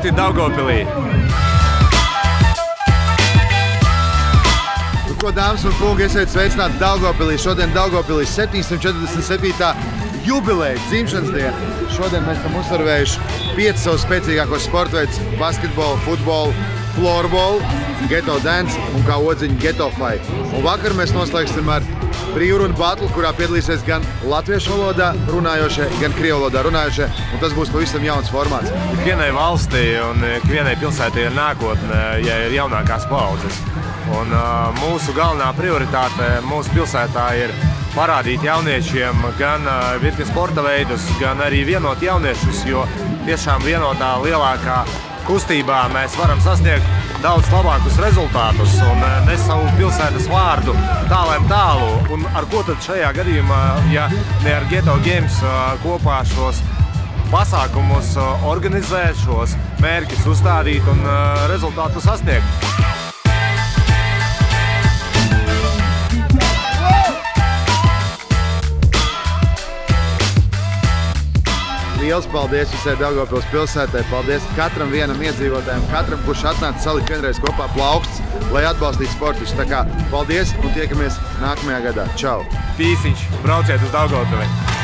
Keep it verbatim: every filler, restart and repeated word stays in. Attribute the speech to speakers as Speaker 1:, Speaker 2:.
Speaker 1: sporti Daugavpilī.
Speaker 2: Ko, dāmas un kungi, esiet sveicināti Daugavpilī. Šodien Daugavpilī septiņsimt četrdesmit septītā jubileja dzimšanas diena. Šodien mēs esam uzsvarvējuši piecus savus spēcīgākos sporta veidus – basketbolu, futbolu, florbolu, geto dance un kā odziņu geto fight. Un vakar mēs noslēgsim ar brīvrunu batlu, kurā piedalīsies gan latviešu valodā runājošie, gan krievu valodā runājošie, un tas būs pavisam jauns formāts.
Speaker 1: Ikvienai valstī un ikvienai pilsētai ir nākotne, ja ir jaunākās paaudzes. Un uh, mūsu galvenā prioritāte mūsu pilsētā ir parādīt jauniešiem gan uh, virkni sporta veidus, gan arī vienot jauniešus, jo tiešām vienotā lielākā kustībā mēs varam sasniegt daudz labākus rezultātus un uh, nes savu pilsētas vārdu tālēm tālu. Un ar ko tad šajā gadījumā, ja ne ar Geto Games uh, kopā šos pasākumus uh, organizēt, šos mērķus uzstādīt un uh, rezultātu sasniegt?
Speaker 2: Liels paldies visai Daugavpils pilsētai, paldies katram vienam iedzīvotājam, katram, kurš atnāca salikt vienreiz kopā plauksts, lai atbalstītu sportus. Tā kā paldies un tiekamies nākamajā gadā. Čau!
Speaker 1: Pīsiņš, brauciet uz Daugavpili!